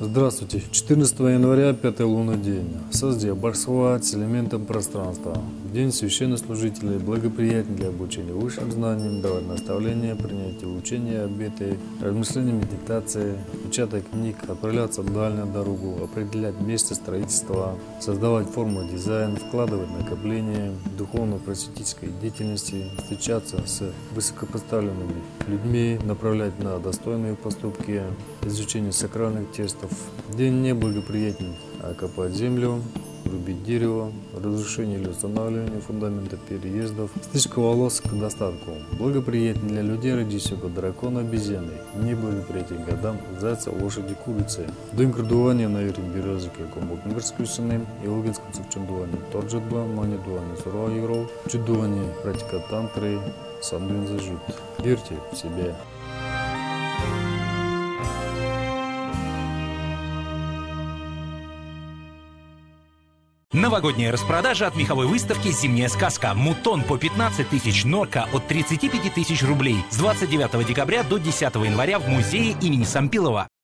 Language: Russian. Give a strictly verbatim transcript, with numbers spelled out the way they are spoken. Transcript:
Здравствуйте. четырнадцатого января, пятый лунный день. Созде Барсхват с элементом пространства. День священнослужителей, благоприятен для обучения высшим знаниям, давать наставления, принятия учения, обеты, размышления, медитации, печатать книг, отправляться в дальнюю дорогу, определять место строительства, создавать форму дизайн, вкладывать накопления, духовно-просветительской деятельности, встречаться с высокопоставленными людьми, направлять на достойные поступки, изучение сакральных текстов. День неблагоприятен, а копать землю, рубить дерево, разрушение или устанавливание фундамента переездов, стрижка волос к достатку. Благоприятен для людей, родившихся от дракона, обезьяны. Неблагоприятен годам зайца, лошади, курицы. Дым крадування на вірім березики, якому мирськусиним і логінським чудування. Тот же блан, мани дуани, сурова ігров, чудування, практика тантри, сандуин зажит. Верьте в себя. Новогодняя распродажа от меховой выставки «Зимняя сказка». Мутон по пятнадцать тысяч, норка от тридцати пяти тысяч рублей. С двадцать девятого декабря до десятого января в музее имени Сампилова.